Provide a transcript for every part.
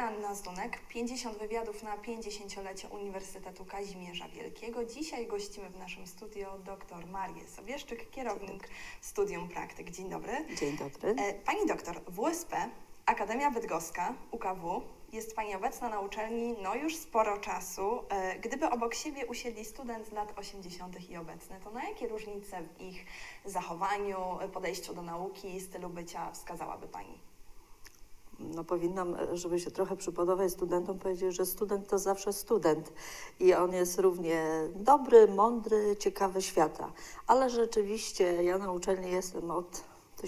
Joanna Zdunek, 50 wywiadów na 50-lecie Uniwersytetu Kazimierza Wielkiego. Dzisiaj gościmy w naszym studio dr Marię Sobieszczyk, kierownik Studium Praktyk. Dzień dobry. Dzień dobry. Pani doktor, WSP, Akademia Bydgoska, UKW, jest Pani obecna na uczelni już sporo czasu. Gdyby obok siebie usiedli student z lat 80. i obecny, to na jakie różnice w ich zachowaniu, podejściu do nauki, stylu bycia wskazałaby Pani? No powinnam, żeby się trochę przypodobać studentom, powiedzieć, że student to zawsze student i on jest równie dobry, mądry, ciekawy świata. Ale rzeczywiście ja na uczelni jestem od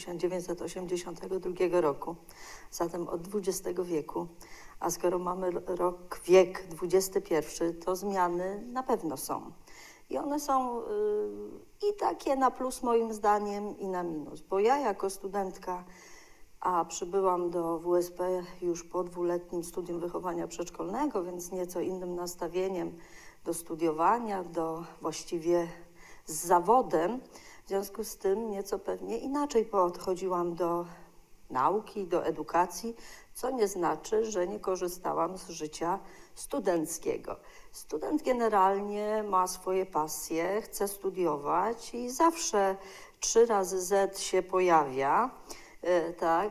1982 roku, zatem od XX wieku. A skoro mamy wiek XXI, to zmiany na pewno są. I one są i takie na plus moim zdaniem, i na minus. Bo ja jako studentka, a przybyłam do WSP już po dwuletnim studium wychowania przedszkolnego, więc nieco innym nastawieniem do studiowania, właściwie z zawodem. W związku z tym nieco pewnie inaczej podchodziłam do nauki, do edukacji, co nie znaczy, że nie korzystałam z życia studenckiego. Student generalnie ma swoje pasje, chce studiować i zawsze 3 razy Z się pojawia. Tak,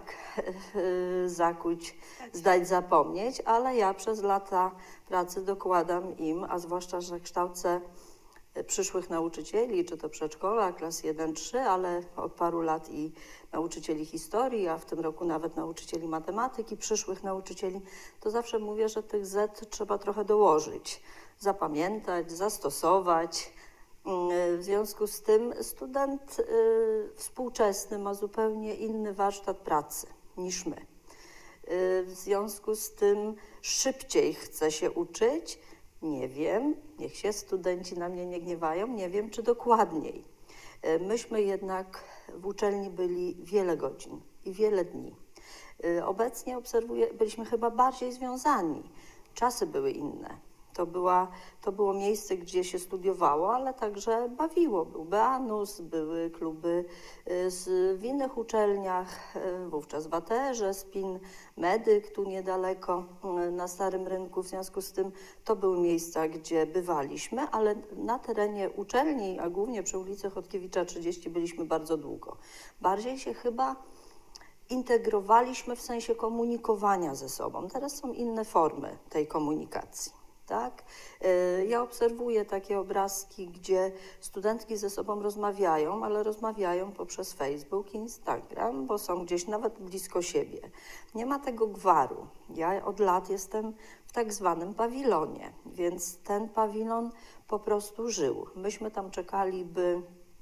zakuć, zdać, zapomnieć, ale ja przez lata pracy dokładam im, a zwłaszcza, że kształcę przyszłych nauczycieli, czy to przedszkola, klas 1-3, ale od paru lat i nauczycieli historii, a w tym roku nawet nauczycieli matematyki, przyszłych nauczycieli, to zawsze mówię, że tych Z trzeba trochę dołożyć, zapamiętać, zastosować. W związku z tym student współczesny ma zupełnie inny warsztat pracy niż my. W związku z tym szybciej chce się uczyć. Nie wiem, niech się studenci na mnie nie gniewają, nie wiem, czy dokładniej. Myśmy jednak w uczelni byli wiele godzin i wiele dni. Obecnie byliśmy chyba bardziej związani. Czasy były inne. To było miejsce, gdzie się studiowało, ale także bawiło. Był Beanus, były kluby w innych uczelniach, wówczas w ATR-ze, SPIN, Medyk, tu niedaleko na Starym Rynku. W związku z tym to były miejsca, gdzie bywaliśmy, ale na terenie uczelni, a głównie przy ulicy Chodkiewicza 30 byliśmy bardzo długo. Bardziej się chyba integrowaliśmy w sensie komunikowania ze sobą. Teraz są inne formy tej komunikacji. Tak? Ja obserwuję takie obrazki, gdzie studentki ze sobą rozmawiają, ale rozmawiają poprzez Facebook i Instagram, bo są gdzieś nawet blisko siebie. Nie ma tego gwaru. Ja od lat jestem w tak zwanym pawilonie, więc ten pawilon po prostu żył. Myśmy tam czekali, by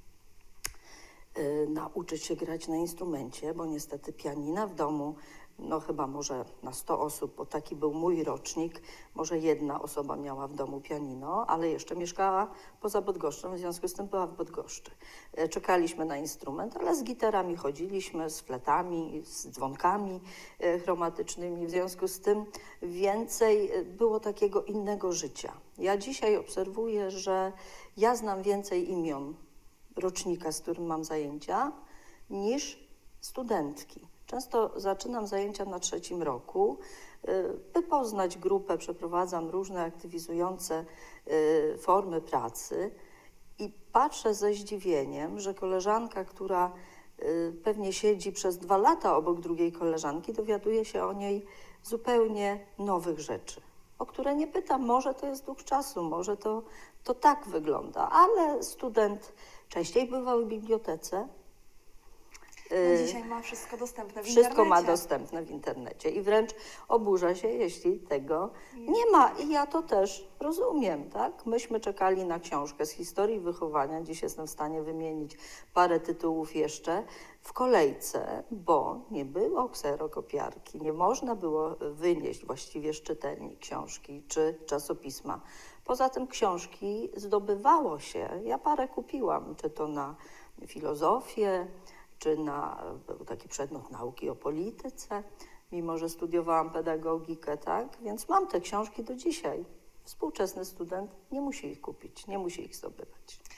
nauczyć się grać na instrumencie, bo niestety pianina w domu, chyba może na 100 osób, bo taki był mój rocznik, może 1 osoba miała w domu pianino, ale jeszcze mieszkała poza Bydgoszczą, w związku z tym była w Bydgoszczy. Czekaliśmy na instrument, ale z gitarami chodziliśmy, z fletami, z dzwonkami chromatycznymi, w związku z tym więcej było takiego innego życia. Ja dzisiaj obserwuję, że ja znam więcej imion rocznika, z którym mam zajęcia, niż studentki. Często zaczynam zajęcia na 3. roku, by poznać grupę, przeprowadzam różne aktywizujące formy pracy i patrzę ze zdziwieniem, że koleżanka, która pewnie siedzi przez 2 lata obok drugiej koleżanki, dowiaduje się o niej zupełnie nowych rzeczy, o które nie pytam, może to jest duch czasu, może to tak wygląda, ale student częściej bywał w bibliotece. Dzisiaj ma wszystko dostępne w internecie. Wszystko ma dostępne w internecie i wręcz oburza się, jeśli tego nie ma. I ja to też rozumiem, tak? Myśmy czekali na książkę z historii wychowania, dziś jestem w stanie wymienić parę tytułów jeszcze, w kolejce, bo nie było kserokopiarki, nie można było wynieść właściwie z czytelni książki czy czasopisma. Poza tym książki zdobywało się, ja parę kupiłam, czy to na filozofię, czy był taki przedmiot nauki o polityce, mimo że studiowałam pedagogikę, tak? Więc mam te książki do dzisiaj. Współczesny student nie musi ich kupić, nie musi ich zdobywać.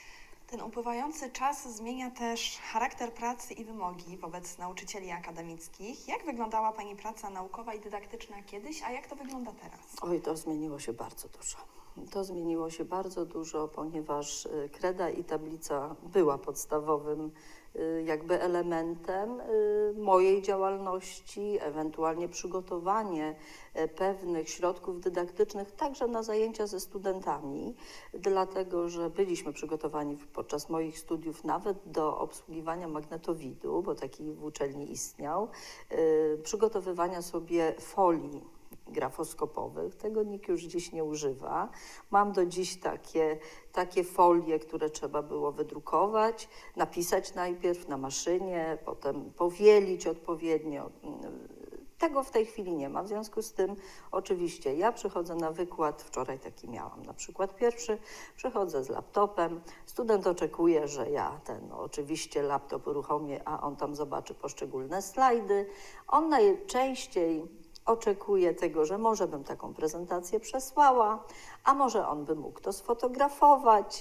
Ten upływający czas zmienia też charakter pracy i wymogi wobec nauczycieli akademickich. Jak wyglądała Pani praca naukowa i dydaktyczna kiedyś, a jak to wygląda teraz? Oj, to zmieniło się bardzo dużo. To zmieniło się bardzo dużo, ponieważ kreda i tablica była podstawowym jakby elementem mojej działalności, ewentualnie przygotowanie pewnych środków dydaktycznych także na zajęcia ze studentami, dlatego że byliśmy przygotowani podczas moich studiów nawet do obsługiwania magnetowidu, bo taki w uczelni istniał, przygotowywania sobie folii grafoskopowych. Tego nikt już dziś nie używa. Mam do dziś takie folie, które trzeba było wydrukować, napisać najpierw na maszynie, potem powielić odpowiednio. Tego w tej chwili nie ma. W związku z tym oczywiście ja przychodzę na wykład, wczoraj taki miałam na przykład pierwszy, przychodzę z laptopem, student oczekuje, że ja oczywiście laptop uruchomię, a on tam zobaczy poszczególne slajdy. On najczęściej oczekuje tego, że może bym taką prezentację przesłała, a może on by mógł to sfotografować.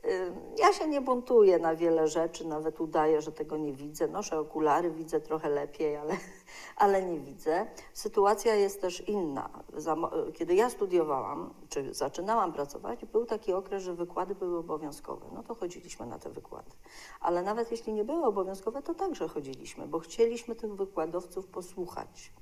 Ja się nie buntuję na wiele rzeczy, nawet udaję, że tego nie widzę. Noszę okulary, widzę trochę lepiej, ale nie widzę. Sytuacja jest też inna. Kiedy ja studiowałam, czy zaczynałam pracować, był taki okres, że wykłady były obowiązkowe. No to chodziliśmy na te wykłady. Ale nawet jeśli nie były obowiązkowe, to także chodziliśmy, bo chcieliśmy tych wykładowców posłuchać.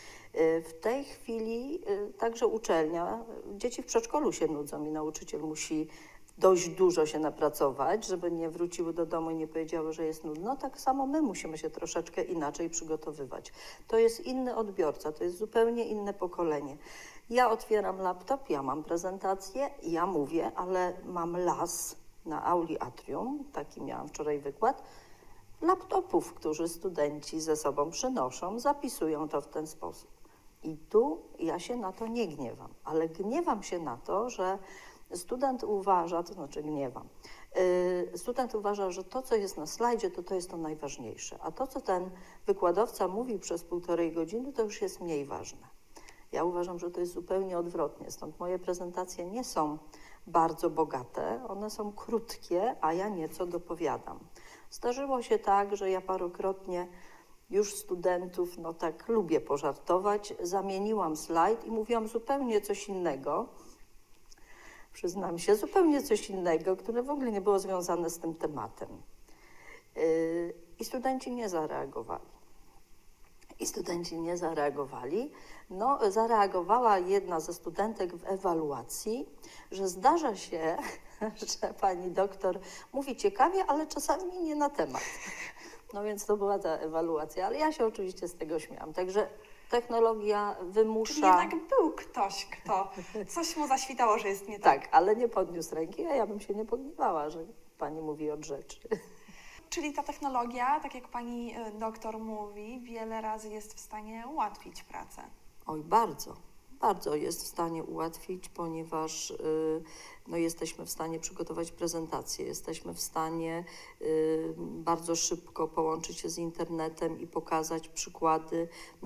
W tej chwili także uczelnia, dzieci w przedszkolu się nudzą i nauczyciel musi dość dużo się napracować, żeby nie wróciły do domu i nie powiedziały, że jest nudno. Tak samo my musimy się troszeczkę inaczej przygotowywać. To jest inny odbiorca, to jest zupełnie inne pokolenie. Ja otwieram laptop, ja mam prezentację, ja mówię, ale mam las na auli atrium, taki miałam wczoraj wykład, laptopów, którzy studenci ze sobą przynoszą, zapisują to w ten sposób. I tu ja się na to nie gniewam, ale gniewam się na to, że student uważa, to znaczy gniewam, student uważa, że to, co jest na slajdzie, to jest to najważniejsze, a to, co ten wykładowca mówi przez 1,5 godziny, to już jest mniej ważne. Ja uważam, że to jest zupełnie odwrotnie, stąd moje prezentacje nie są bardzo bogate, one są krótkie, a ja nieco dopowiadam. Zdarzyło się tak, że ja parokrotnie już studentów, no tak lubię pożartować, zamieniłam slajd i mówiłam zupełnie coś innego, przyznam się, zupełnie coś innego, które w ogóle nie było związane z tym tematem. I studenci nie zareagowali. No, zareagowała jedna ze studentek w ewaluacji, że zdarza się, że pani doktor mówi ciekawie, ale czasami nie na temat. No więc to była ta ewaluacja, ale ja się oczywiście z tego śmiałam. Także technologia wymusza... Czyli jednak był ktoś, kto coś mu zaświtało, że jest nie tak. Tak, ale nie podniósł ręki, a ja bym się nie pogniewała, że pani mówi od rzeczy. Czyli ta technologia, tak jak pani doktor mówi, wiele razy jest w stanie ułatwić pracę. Oj, bardzo. Bardzo jest w stanie ułatwić, ponieważ no, jesteśmy w stanie przygotować prezentację, jesteśmy w stanie bardzo szybko połączyć się z internetem i pokazać przykłady,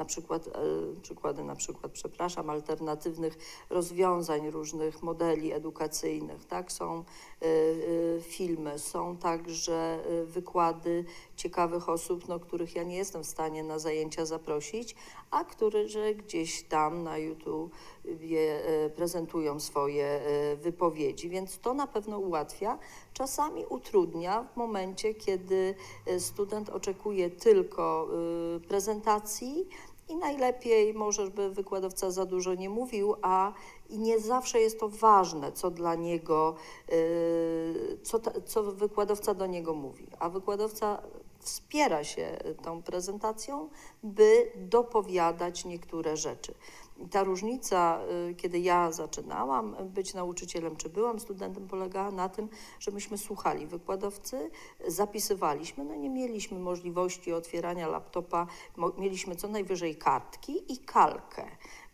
alternatywnych rozwiązań, różnych modeli edukacyjnych. Tak? Są filmy, są także wykłady ciekawych osób, no, których ja nie jestem w stanie na zajęcia zaprosić, a które gdzieś tam na YouTube prezentują swoje wypowiedzi, więc to na pewno ułatwia. Czasami utrudnia w momencie, kiedy student oczekuje tylko prezentacji i najlepiej może, żeby wykładowca za dużo nie mówił, i nie zawsze jest to ważne, co dla niego, co wykładowca do niego mówi, a wykładowca wspiera się tą prezentacją, by dopowiadać niektóre rzeczy. I ta różnica, kiedy ja zaczynałam być nauczycielem, czy byłam studentem, polegała na tym, że myśmy słuchali wykładowcy, zapisywaliśmy, no nie mieliśmy możliwości otwierania laptopa, mieliśmy co najwyżej kartki i kalkę.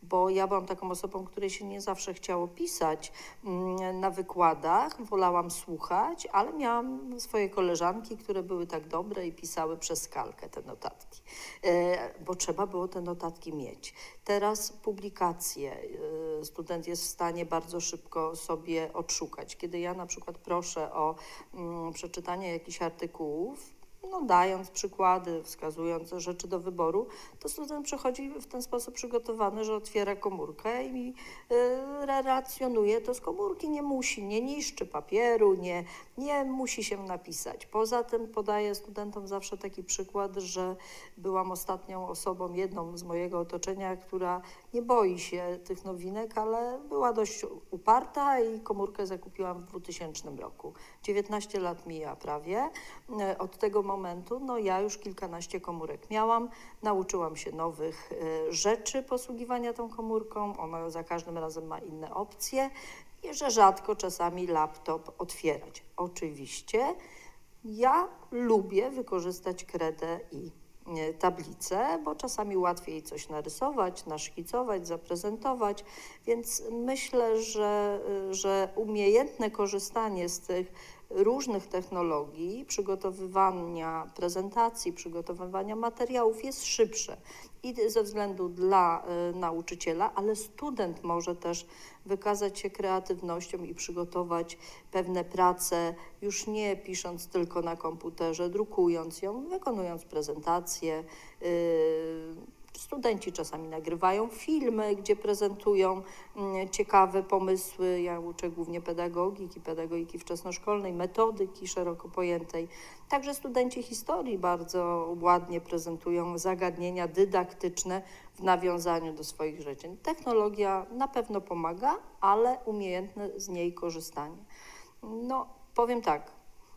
bo ja byłam taką osobą, której się nie zawsze chciało pisać na wykładach, wolałam słuchać, ale miałam swoje koleżanki, które były tak dobre i pisały przez kalkę te notatki, bo trzeba było te notatki mieć. Teraz publikacje student jest w stanie bardzo szybko sobie odszukać. Kiedy ja na przykład proszę o przeczytanie jakichś artykułów, no, dając przykłady, wskazując rzeczy do wyboru, to student przychodzi w ten sposób przygotowany, że otwiera komórkę i relacjonuje to z komórki, nie musi, nie niszczy papieru, nie musi się napisać. Poza tym podaję studentom zawsze taki przykład, że byłam ostatnią osobą, jedną z mojego otoczenia, która nie boi się tych nowinek, ale była dość uparta i komórkę zakupiłam w 2000 roku. 19 lat mija prawie. Od tego momentu, no ja już kilkanaście komórek miałam, nauczyłam się nowych rzeczy posługiwania tą komórką, ona za każdym razem ma inne opcje i że rzadko czasami laptop otwierać. Oczywiście ja lubię wykorzystać kredę i tablicę, bo czasami łatwiej coś narysować, naszkicować, zaprezentować, więc myślę, że umiejętne korzystanie z tych różnych technologii, przygotowywania prezentacji, przygotowywania materiałów jest szybsze i ze względu dla nauczyciela, ale student może też wykazać się kreatywnością i przygotować pewne prace, już nie pisząc tylko na komputerze, drukując ją, wykonując prezentacje. Studenci czasami nagrywają filmy, gdzie prezentują ciekawe pomysły. Ja uczę głównie pedagogiki wczesnoszkolnej, metodyki szeroko pojętej. Także studenci historii bardzo ładnie prezentują zagadnienia dydaktyczne w nawiązaniu do swoich życzeń. Technologia na pewno pomaga, ale umiejętne z niej korzystanie. No, powiem tak.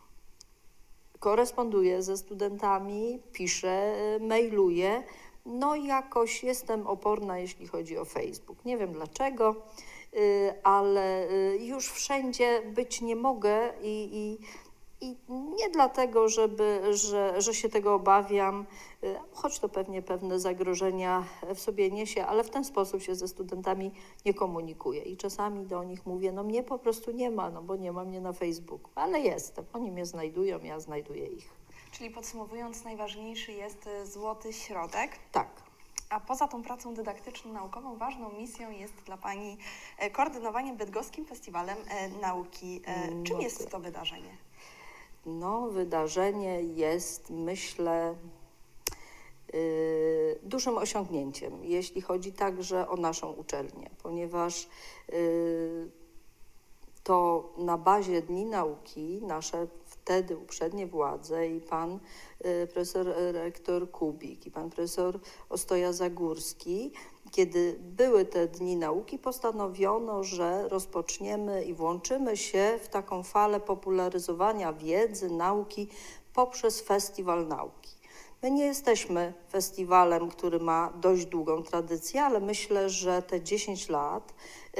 Koresponduję ze studentami, piszę, mailuję. No jakoś jestem oporna, jeśli chodzi o Facebook. Nie wiem dlaczego, ale już wszędzie być nie mogę i nie dlatego, że się tego obawiam, choć to pewnie pewne zagrożenia w sobie niesie, ale w ten sposób się ze studentami nie komunikuję. I czasami do nich mówię, no mnie po prostu nie ma, no bo nie ma mnie na Facebooku, ale jestem. Oni mnie znajdują, ja znajduję ich. Czyli podsumowując, najważniejszy jest złoty środek. Tak. A poza tą pracą dydaktyczno-naukową ważną misją jest dla Pani koordynowanie Bydgoskim Festiwalem Nauki. Czym jest to wydarzenie? No, wydarzenie jest, myślę, dużym osiągnięciem, jeśli chodzi także o naszą uczelnię, ponieważ to na bazie Dni Nauki nasze wtedy uprzednie władze i pan profesor rektor Kubik i pan profesor Ostoja-Zagórski, kiedy były te Dni Nauki, postanowiono, że rozpoczniemy i włączymy się w taką falę popularyzowania wiedzy, nauki poprzez Festiwal Nauki. My nie jesteśmy festiwalem, który ma dość długą tradycję, ale myślę, że te 10 lat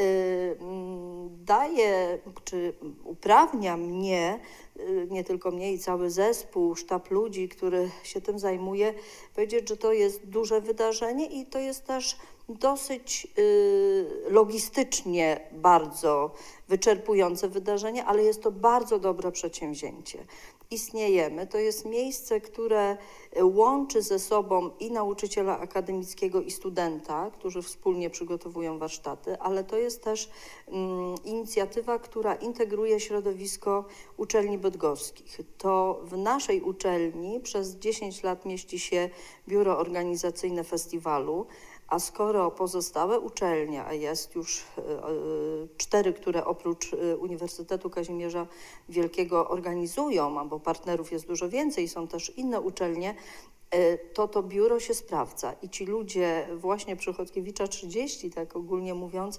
daje, czy uprawnia mnie, nie tylko mnie i cały zespół, sztab ludzi, który się tym zajmuje, powiedzieć, że to jest duże wydarzenie i to jest też dosyć logistycznie bardzo wyczerpujące wydarzenie, ale jest to bardzo dobre przedsięwzięcie. Istniejemy. To jest miejsce, które łączy ze sobą i nauczyciela akademickiego, i studenta, którzy wspólnie przygotowują warsztaty, ale to jest też inicjatywa, która integruje środowisko uczelni bydgoskich. To w naszej uczelni przez 10 lat mieści się biuro organizacyjne festiwalu, a skoro pozostałe uczelnie, a jest już 4, które oprócz Uniwersytetu Kazimierza Wielkiego organizują, bo partnerów jest dużo więcej, są też inne uczelnie, to biuro się sprawdza i ci ludzie właśnie przy Chodkiewicza 30, tak ogólnie mówiąc,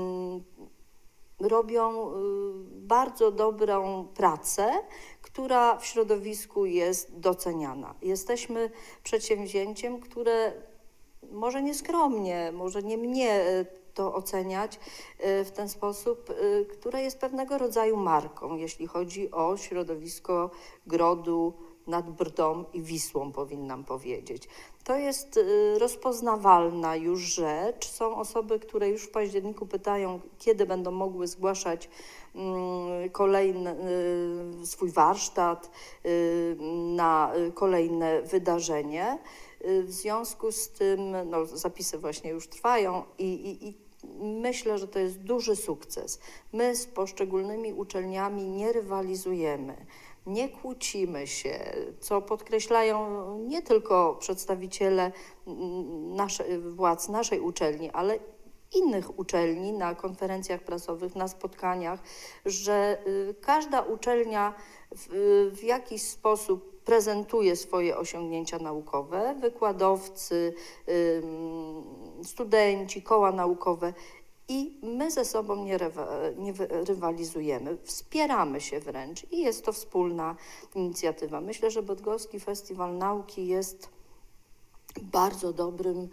robią bardzo dobrą pracę, która w środowisku jest doceniana. Jesteśmy przedsięwzięciem, które może nieskromnie, może nie mnie to oceniać w ten sposób, które jest pewnego rodzaju marką, jeśli chodzi o środowisko Grodu nad Brdą i Wisłą, powinnam powiedzieć. To jest rozpoznawalna już rzecz. Są osoby, które już w październiku pytają, kiedy będą mogły zgłaszać kolejny swój warsztat na kolejne wydarzenie. W związku z tym no, zapisy właśnie już trwają i myślę, że to jest duży sukces. My z poszczególnymi uczelniami nie rywalizujemy, nie kłócimy się, co podkreślają nie tylko przedstawiciele władz naszej uczelni, ale innych uczelni na konferencjach prasowych, na spotkaniach, że każda uczelnia w jakiś sposób prezentuje swoje osiągnięcia naukowe, wykładowcy, studenci, koła naukowe i my ze sobą nie rywalizujemy, wspieramy się wręcz i jest to wspólna inicjatywa. Myślę, że Bydgoski Festiwal Nauki jest bardzo dobrym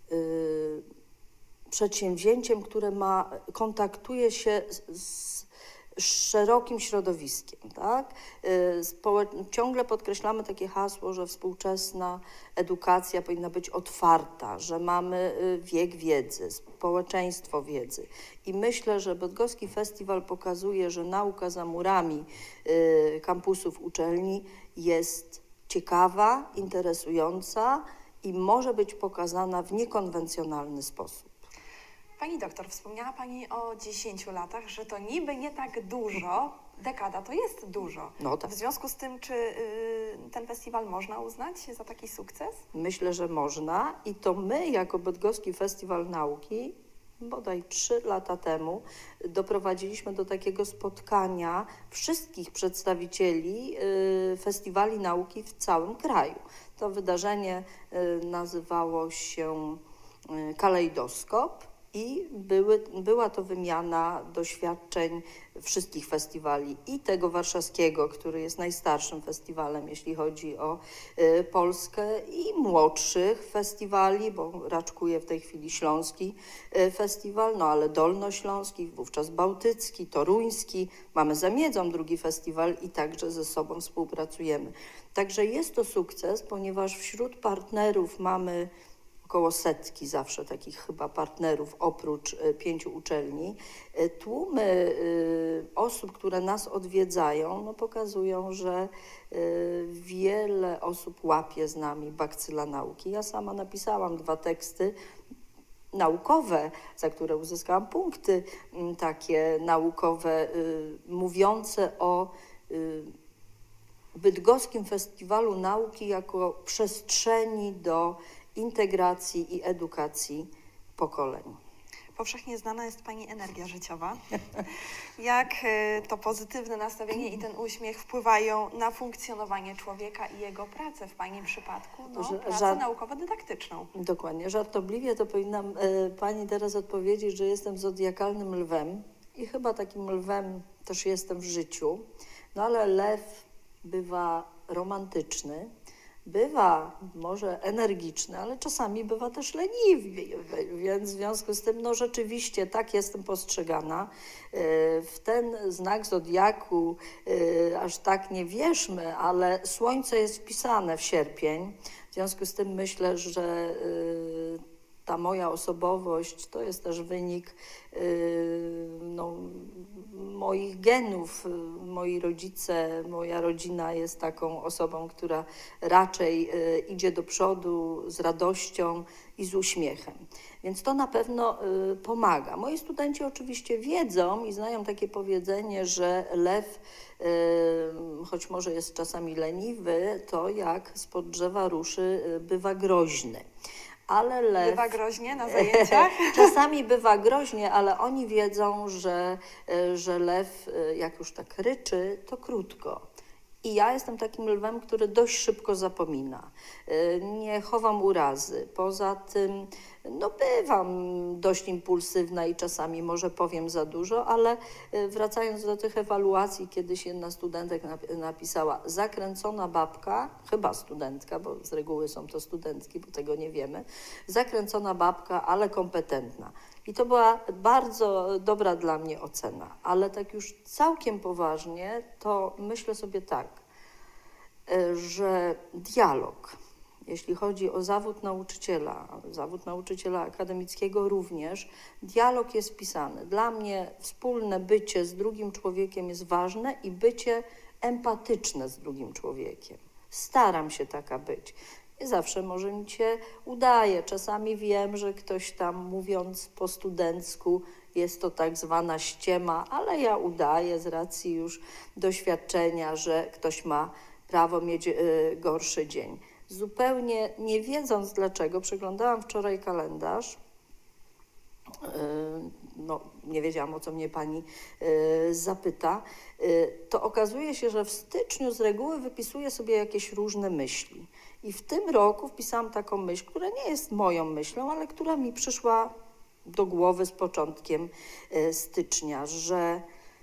przedsięwzięciem, które kontaktuje się z szerokim środowiskiem. Tak? Ciągle podkreślamy takie hasło, że współczesna edukacja powinna być otwarta, że mamy wiek wiedzy, społeczeństwo wiedzy. I myślę, że Bydgoski Festiwal pokazuje, że nauka za murami kampusów uczelni jest ciekawa, interesująca i może być pokazana w niekonwencjonalny sposób. Pani doktor, wspomniała Pani o 10 latach, że to niby nie tak dużo, dekada to jest dużo. No tak. W związku z tym, czy ten festiwal można uznać za taki sukces? Myślę, że można i to my jako Bydgoski Festiwal Nauki bodaj 3 lata temu doprowadziliśmy do takiego spotkania wszystkich przedstawicieli festiwali nauki w całym kraju. To wydarzenie nazywało się Kalejdoskop. I była to wymiana doświadczeń wszystkich festiwali i tego warszawskiego, który jest najstarszym festiwalem, jeśli chodzi o Polskę, i młodszych festiwali, bo raczkuje w tej chwili śląski festiwal, no ale dolnośląski, wówczas bałtycki, toruński, mamy za Miedzą drugi festiwal i także ze sobą współpracujemy. Także jest to sukces, ponieważ wśród partnerów mamy około 100 zawsze takich chyba partnerów, oprócz 5 uczelni. Tłumy osób, które nas odwiedzają, no pokazują, że wiele osób łapie z nami bakcyla nauki. Ja sama napisałam 2 teksty naukowe, za które uzyskałam punkty takie naukowe, mówiące o Bydgoskim Festiwalu Nauki jako przestrzeni do integracji i edukacji pokoleń. Powszechnie znana jest Pani energia życiowa. Jak to pozytywne nastawienie i ten uśmiech wpływają na funkcjonowanie człowieka i jego pracę w Pani przypadku? No, pracę naukowo-dydaktyczną. Dokładnie. Żartobliwie to powinnam Pani teraz odpowiedzieć, że jestem zodiakalnym lwem i chyba takim lwem też jestem w życiu. No ale lew bywa romantyczny, bywa może energiczny, ale czasami bywa też leniwy, więc w związku z tym no rzeczywiście tak jestem postrzegana. W ten znak zodiaku aż tak nie wierzmy, ale słońce jest wpisane w sierpień, w związku z tym myślę, że ta moja osobowość to jest też wynik no, moich genów. Moi rodzice, moja rodzina jest taką osobą, która raczej idzie do przodu z radością i z uśmiechem. Więc to na pewno pomaga. Moi studenci oczywiście wiedzą i znają takie powiedzenie, że lew, choć może jest czasami leniwy, to jak spod drzewa ruszy, bywa groźny. Ale lew... Bywa groźnie na zajęciach? Czasami bywa groźnie, ale oni wiedzą, że lew, jak już tak ryczy, to krótko. I ja jestem takim lwem, który dość szybko zapomina. Nie chowam urazy. Poza tym no bywam dość impulsywna i czasami może powiem za dużo, ale wracając do tych ewaluacji, kiedyś jedna studentek napisała: zakręcona babka, chyba studentka, bo z reguły są to studentki, bo tego nie wiemy, zakręcona babka, ale kompetentna. I to była bardzo dobra dla mnie ocena, ale tak już całkiem poważnie, to myślę sobie tak, że dialog, jeśli chodzi o zawód nauczyciela akademickiego również, dialog jest wpisany. Dla mnie wspólne bycie z drugim człowiekiem jest ważne i bycie empatyczne z drugim człowiekiem. Staram się taka być. Nie zawsze może mi się udaje. Czasami wiem, że ktoś tam, mówiąc po studencku, jest to tak zwana ściema, ale ja udaję z racji już doświadczenia, że ktoś ma prawo mieć gorszy dzień. Zupełnie nie wiedząc dlaczego, przeglądałam wczoraj kalendarz, no, nie wiedziałam, o co mnie pani zapyta, to okazuje się, że w styczniu z reguły wypisuję sobie jakieś różne myśli. I w tym roku wpisałam taką myśl, która nie jest moją myślą, ale która mi przyszła do głowy z początkiem stycznia, że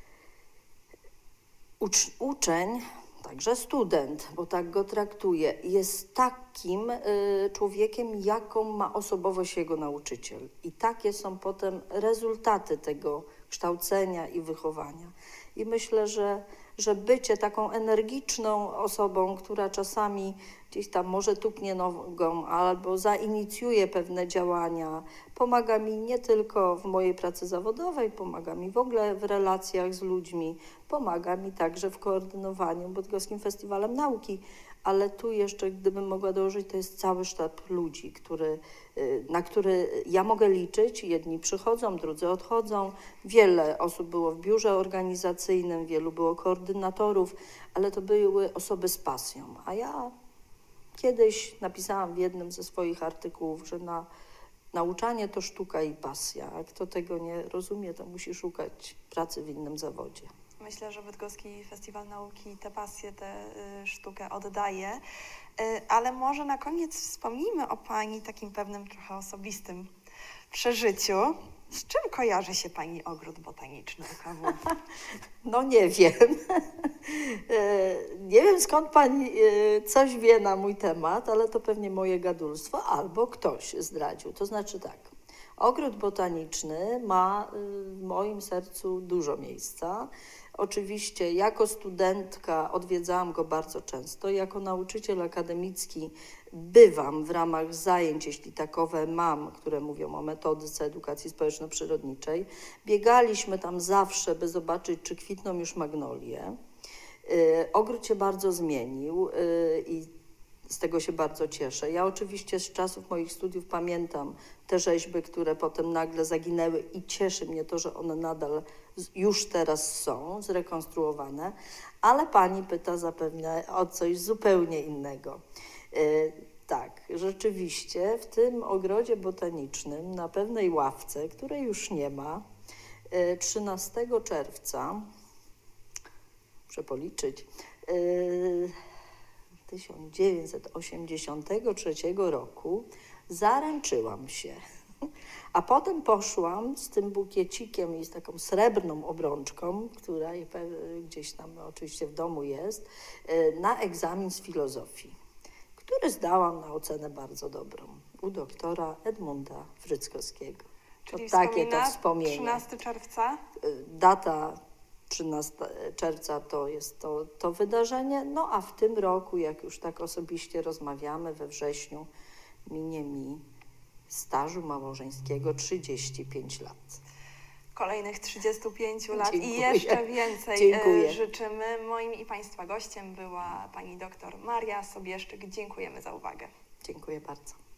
uczeń, także student, bo tak go traktuję, jest takim człowiekiem, jaką ma osobowość jego nauczyciel. I takie są potem rezultaty tego kształcenia i wychowania. I myślę, że bycie taką energiczną osobą, która czasami gdzieś tam może tupnie nogą albo zainicjuje pewne działania, pomaga mi nie tylko w mojej pracy zawodowej, pomaga mi w ogóle w relacjach z ludźmi, pomaga mi także w koordynowaniu Bydgoskim Festiwalem Nauki, ale tu jeszcze, gdybym mogła dołożyć, to jest cały sztab ludzi, na który ja mogę liczyć. Jedni przychodzą, drudzy odchodzą. Wiele osób było w biurze organizacyjnym, wielu było koordynatorów, ale to były osoby z pasją. A ja kiedyś napisałam w jednym ze swoich artykułów, że nauczanie to sztuka i pasja. A kto tego nie rozumie, to musi szukać pracy w innym zawodzie. Myślę, że Bydgoski Festiwal Nauki tę pasję, tę sztukę oddaje, ale może na koniec wspomnijmy o pani takim pewnym trochę osobistym przeżyciu. Z czym kojarzy się pani ogród botaniczny UKW? No nie wiem. Nie wiem, skąd pani coś wie na mój temat, ale to pewnie moje gadulstwo albo ktoś zdradził. To znaczy tak, ogród botaniczny ma w moim sercu dużo miejsca. Oczywiście jako studentka odwiedzałam go bardzo często, jako nauczyciel akademicki bywam w ramach zajęć, jeśli takowe mam, które mówią o metodyce edukacji społeczno-przyrodniczej. Biegaliśmy tam zawsze, by zobaczyć, czy kwitną już magnolie. Ogród się bardzo zmienił i z tego się bardzo cieszę. Ja oczywiście z czasów moich studiów pamiętam te rzeźby, które potem nagle zaginęły i cieszy mnie to, że one nadal już teraz są zrekonstruowane, ale pani pyta zapewne o coś zupełnie innego. Tak, rzeczywiście w tym ogrodzie botanicznym na pewnej ławce, której już nie ma, 13 czerwca, muszę policzyć, 1983 roku zaręczyłam się, a potem poszłam z tym bukiecikiem i z taką srebrną obrączką, która gdzieś tam oczywiście w domu jest, na egzamin z filozofii, który zdałam na ocenę bardzo dobrą u doktora Edmunda Fryckowskiego. Czyli to takie to wspomnienie. 13 czerwca? Data 13 czerwca to jest to wydarzenie, no a w tym roku, jak już tak osobiście rozmawiamy, we wrześniu minie mi stażu małżeńskiego 35 lat. Kolejnych 35 lat Dziękuję. i jeszcze więcej Dziękuję. życzymy. Moim i Państwa gościem była pani doktor Maria Sobieszczyk. Dziękujemy za uwagę. Dziękuję bardzo.